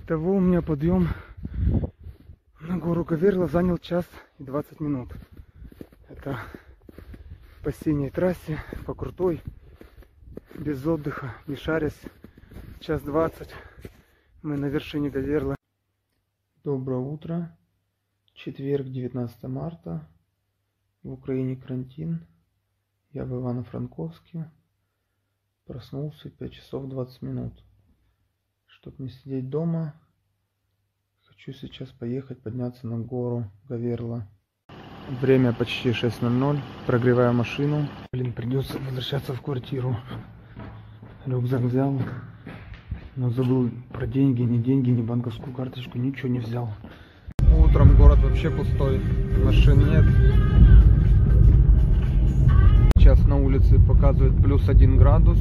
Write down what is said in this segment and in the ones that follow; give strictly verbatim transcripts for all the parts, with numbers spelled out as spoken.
Итого у меня подъем на гору Гаверла занял час и двадцать минут. Это по синей трассе, по крутой, без отдыха, не шарясь. Час двадцать. Мы на вершине Гаверла. Доброе утро. Четверг, девятнадцатое марта. В Украине карантин. Я в Ивано-Франковске. Проснулся в пять часов двадцать минут. Чтобы не сидеть дома, хочу сейчас поехать подняться на гору Гаверла. Время почти шесть ноль ноль. Прогреваю машину. Блин, придется возвращаться в квартиру. Рюкзак взял, но забыл про деньги, ни деньги, ни банковскую карточку, ничего не взял. Утром город вообще пустой, машин нет. Сейчас на улице показывает плюс один градус.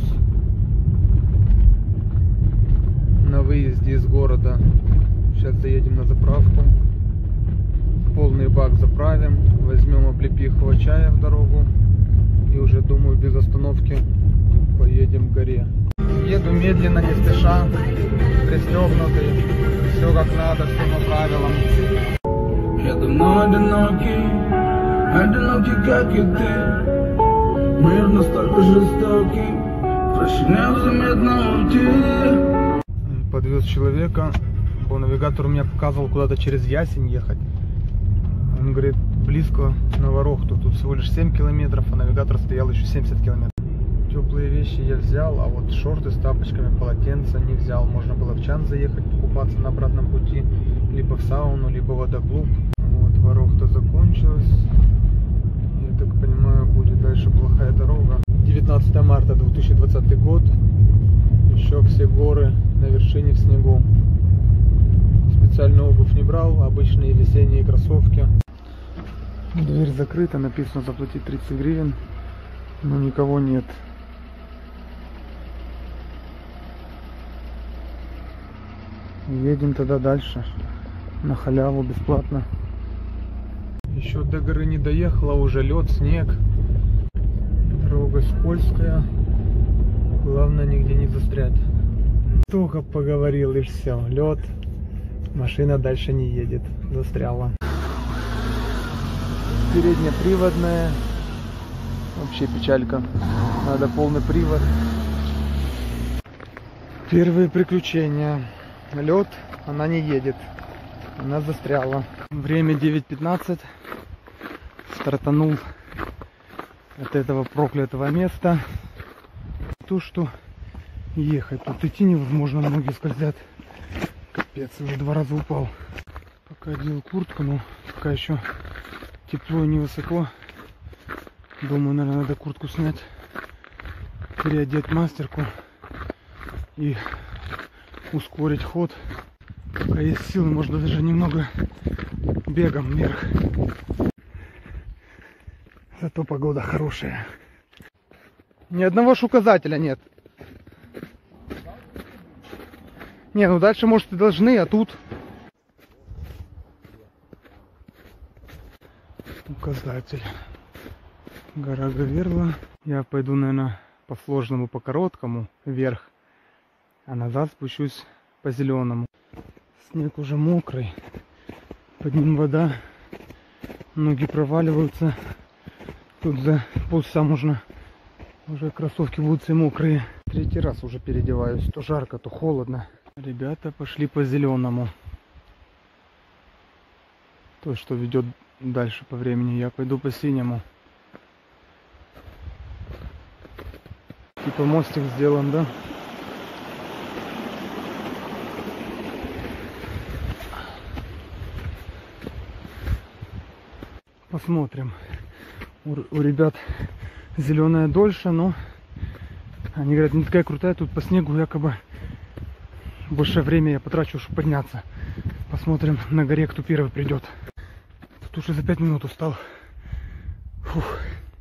На выезде из города. Сейчас заедем на заправку. Полный бак заправим. Возьмем облепихового чая в дорогу. И уже, думаю, без остановки поедем к горе. Еду медленно, не спеша. Пристегнутый. Все как надо, все по правилам. Я давно одинокий. Одинокий, как и ты. Мир настолько жестокий. Проще незаметно уйти. Подвез человека, по навигатору меня показывал куда-то через Ясень ехать. Он говорит, близко на Ворохту, тут всего лишь семь километров, а навигатор стоял еще семьдесят километров. Теплые вещи я взял, а вот шорты с тапочками, полотенца не взял. Можно было в Чан заехать, покупаться на обратном пути, либо в сауну, либо в водоклуб. Вот Ворохта закончилась. Я так понимаю, будет дальше плохая дорога. девятнадцатое марта две тысячи двадцатый год. Еще все горы на вершине в снегу. Специальную обувь не брал, обычные весенние кроссовки. Дверь закрыта, написано заплатить тридцать гривен, но никого нет. Едем тогда дальше, на халяву, бесплатно. Еще до горы не доехала, уже лед, снег. Дорога скользкая. Главное нигде не застрять. Только поговорил и все. Лед. Машина дальше не едет. Застряла. Переднеприводная. Вообще печалька. Надо полный привод. Первые приключения. Лед. Она не едет. Она застряла. Время девять пятнадцать. Стартанул от этого проклятого места. То, что ехать, тут идти невозможно, ноги скользят. Капец, уже два раза упал. Пока одел куртку, но пока еще тепло и невысоко. Думаю, наверное, надо куртку снять, переодеть мастерку и ускорить ход. Пока есть силы, можно даже немного бегом вверх. Зато погода хорошая. Ни одного ж указателя нет. Не, ну дальше, может, и должны, а тут... Указатель. Гора Гаверла. Я пойду, наверное, по сложному, по короткому вверх. А назад спущусь по зеленому. Снег уже мокрый. Под ним вода. Ноги проваливаются. Тут за полчаса можно... Уже кроссовки будут все мокрые. Третий раз уже переодеваюсь. То жарко, то холодно. Ребята пошли по зеленому. То, что ведет дальше по времени. Я пойду по синему. Типа мостик сделан, да? Посмотрим. У, у ребят зеленая дольше, но они говорят, не такая крутая, тут по снегу якобы больше времени я потрачу, чтобы подняться. Посмотрим на горе, кто первый придет. Тут уже за пять минут устал. Фух.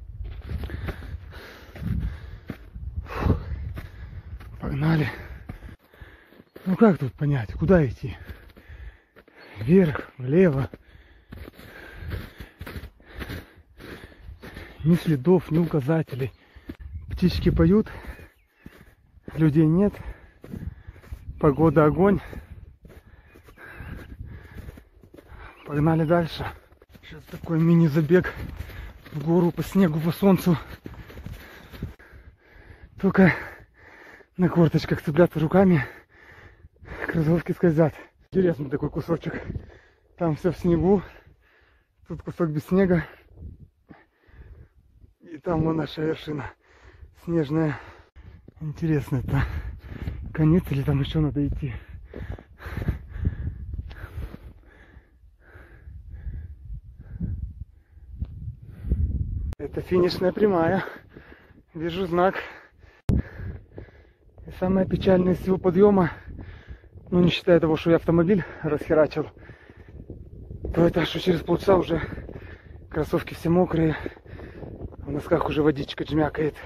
Фух. Погнали. Ну как тут понять, куда идти? Вверх, влево. Ни следов, ни указателей. Птички поют, людей нет. Погода огонь. Погнали дальше. Сейчас такой мини-забег в гору по снегу, по солнцу. Только на корточках цепляться руками. Кроссовки скользят. Интересный такой кусочек. Там все в снегу. Тут кусок без снега. И там вон наша вершина снежная. Интересно, это конец или там еще надо идти? Это финишная прямая. Вижу знак. И самое печальное из всего подъема, ну не считая того, что я автомобиль расхерачил, то это что через полчаса уже кроссовки все мокрые, в носках уже водичка жмякает.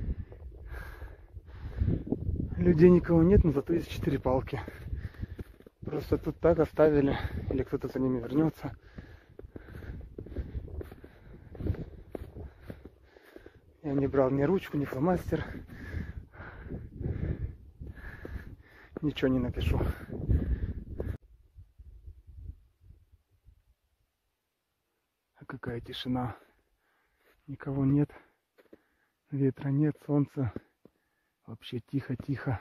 Людей никого нет, но зато есть четыре палки. Просто тут так оставили, или кто-то за ними вернется. Я не брал ни ручку, ни фломастер. Ничего не напишу. А какая тишина. Никого нет. Ветра нет, солнца. Вообще тихо-тихо.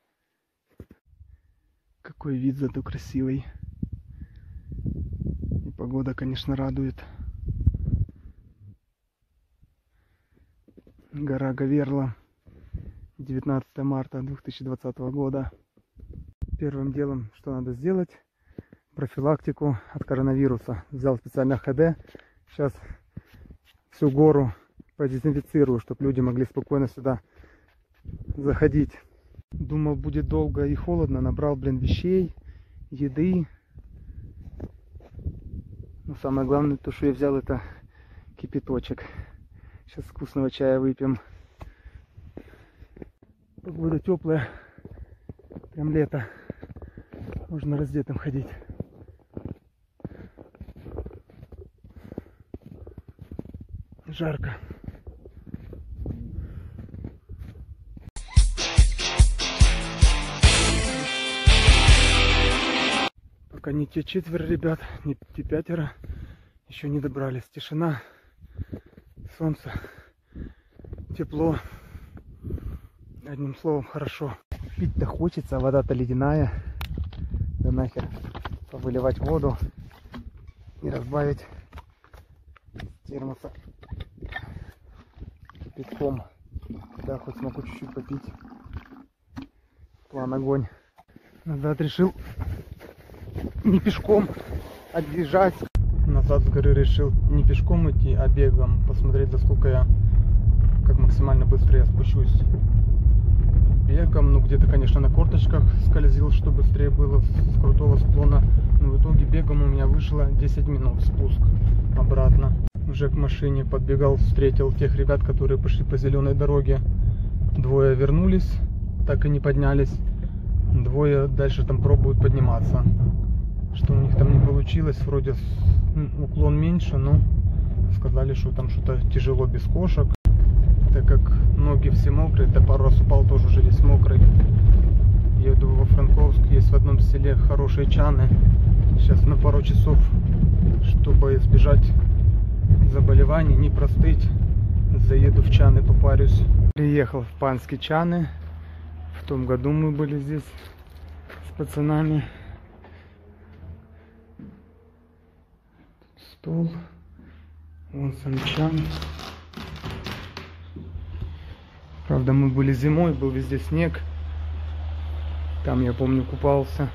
Какой вид зато красивый. И погода, конечно, радует. Гора Гаверла. девятнадцатое марта две тысячи двадцатого года. Первым делом, что надо сделать, профилактику от коронавируса. Взял специально ха дэ. Сейчас всю гору продезинфицирую, чтобы люди могли спокойно сюда заходить. Думал, будет долго и холодно. Набрал, блин, вещей, еды. Но самое главное, то, что я взял, это кипяточек. Сейчас вкусного чая выпьем. Погода теплая. Прям лето. Можно раздетым ходить. Жарко. Пока не те четверо ребят, не те пятеро еще не добрались. Тишина, солнце, тепло. Одним словом, хорошо. Пить-то хочется, а вода-то ледяная. Да нахер повыливать воду и разбавить термоса кипятком. Да, хоть смогу чуть-чуть попить. План огонь. Назад решил не пешком, а бежать. Назад с горы решил не пешком идти, а бегом. Посмотреть, за сколько я, как максимально быстро я спущусь. Бегом, ну где-то, конечно, на корточках скользил, чтобы быстрее было с крутого склона. Но в итоге бегом у меня вышло десять минут спуск обратно. Уже к машине подбегал, встретил тех ребят, которые пошли по зеленой дороге. Двое вернулись, так и не поднялись. Двое дальше там пробуют подниматься. Что у них там не получилось, вроде уклон меньше, но сказали, что там что-то тяжело без кошек. Так как ноги все мокрые, да пару раз упал, тоже уже весь мокрый. Еду во Франковск, есть в одном селе хорошие чаны. Сейчас на пару часов, чтобы избежать заболеваний, не простыть, заеду в Чаны, попарюсь. Приехал в Панские Чаны. В том году мы были здесь с пацанами. Стол. Вон сам чан. Правда, мы были зимой, был везде снег. Там, я помню, купался.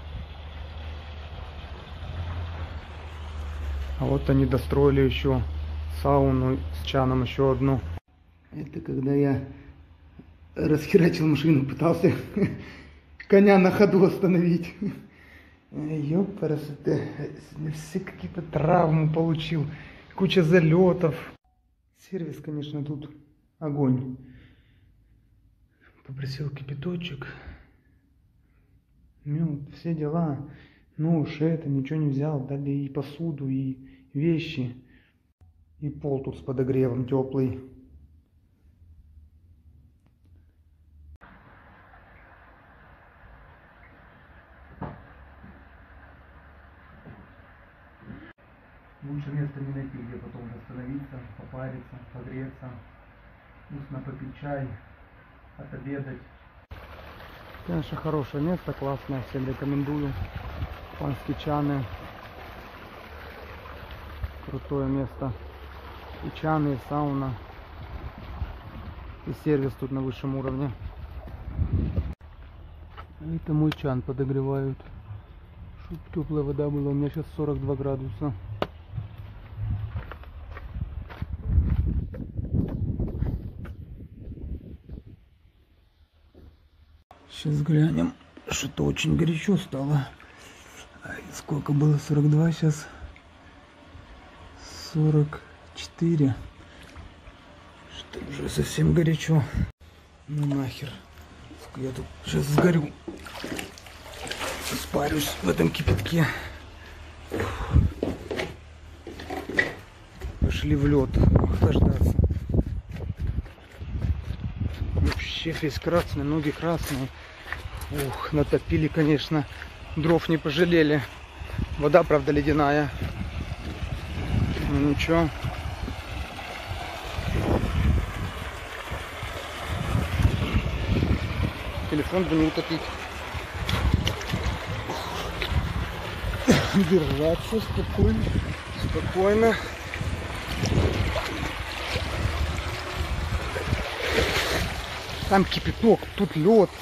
А вот они достроили еще сауну с чаном, еще одну. Это когда я расхерачил машину, пытался коня на ходу остановить. Ёпарасоте, все какие-то травмы получил, куча залетов. Сервис, конечно, тут огонь. Попросил кипяточек, мед, все дела. Ну уж это, ничего не взял. Дали и посуду, и вещи. И пол тут с подогревом теплый. Лучше места не найти, где потом остановиться, попариться, погреться, вкусно попить чай, отобедать. Конечно, хорошее место, классное, всем рекомендую. Панские чаны. Крутое место. И чаны, и сауна. И сервис тут на высшем уровне. Это мой чан подогревают. Чтоб теплая вода была. У меня сейчас сорок два градуса. Сейчас глянем. Что-то очень горячо стало. Сколько было? сорок два, сейчас сорок четыре. Что уже совсем горячо. Ну нахер. Я тут сейчас сгорю. Спарюсь в этом кипятке. Пошли в лед охлаждаться. Вообще весь красный, ноги красные. Ух, натопили, конечно. Дров не пожалели. Вода, правда, ледяная. Ну ничего. Телефон бы не утопить. Держаться спокойно. Спокойно. Там кипяток, тут лед.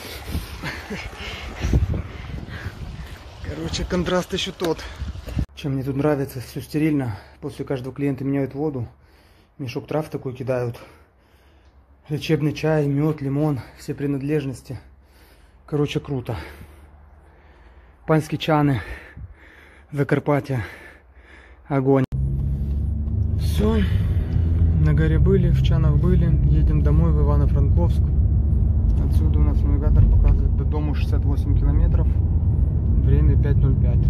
Короче, контраст еще тот. Чем мне тут нравится, все стерильно. После каждого клиента меняют воду. Мешок трав такой кидают. Лечебный чай, мед, лимон, все принадлежности. Короче, круто. Панские чаны. Закарпатье. Огонь. Все. На горе были, в чанах были. Едем домой в Ивано-Франковск. Отсюда у нас навигатор показывает до дома шестьдесят восемь километров. Время пять ноль пять.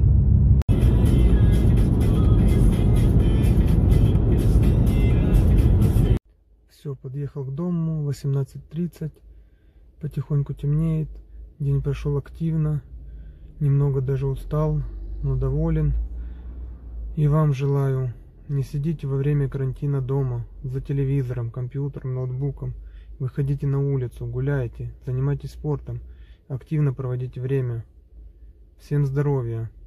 Все, подъехал к дому. восемнадцать тридцать. Потихоньку темнеет. День прошел активно. Немного даже устал, но доволен. И вам желаю: не сидите во время карантина дома за телевизором, компьютером, ноутбуком. Выходите на улицу, гуляйте, занимайтесь спортом, активно проводите время. Всем здоровья!